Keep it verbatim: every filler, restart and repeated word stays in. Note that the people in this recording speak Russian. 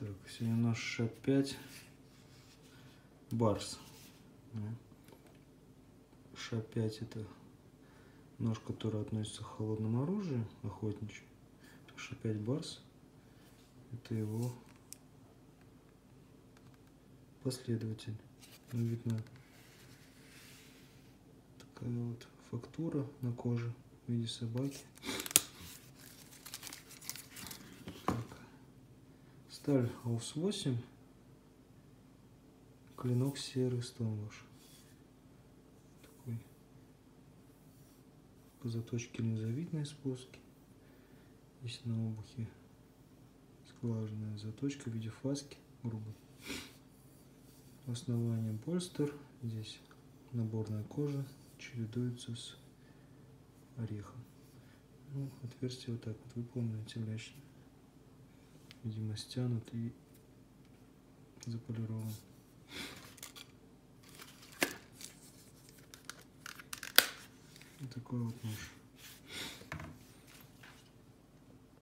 Так, сегодня наш ша пять Барс. ша пять это нож, который относится к холодному оружию, охотничий. ша пять Барс это его последователь. Ну, видно такая вот фактура на коже в виде собаки. Так. Сталь АУС восемь, клинок серый Стоунвош. Такой по заточке линзовидные спуски. Здесь на обухе скважинная заточка в виде фаски грубой. Основание больстер. Здесь наборная кожа чередуется с орехом. Ну, отверстие вот так вот выполнено телячно. Видимо, стянут и заполирован. Вот такой вот нож.